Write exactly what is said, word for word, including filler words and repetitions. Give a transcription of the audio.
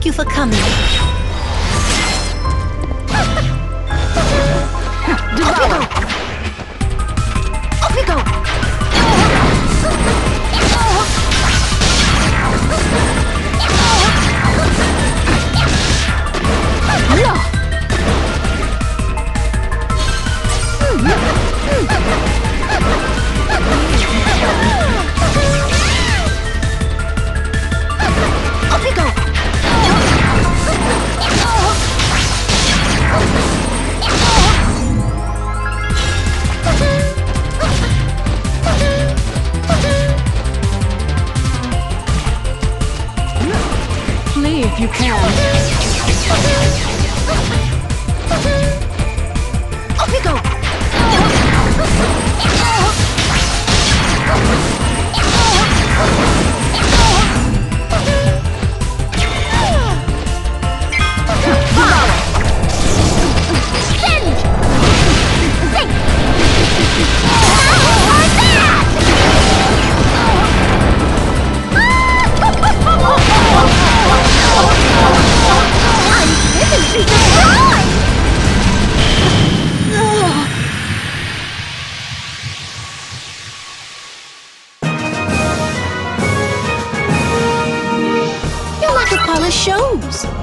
you for coming. Devour! Off we go! Off we go! Flee if you can. Off we go! You're like a pile of shows.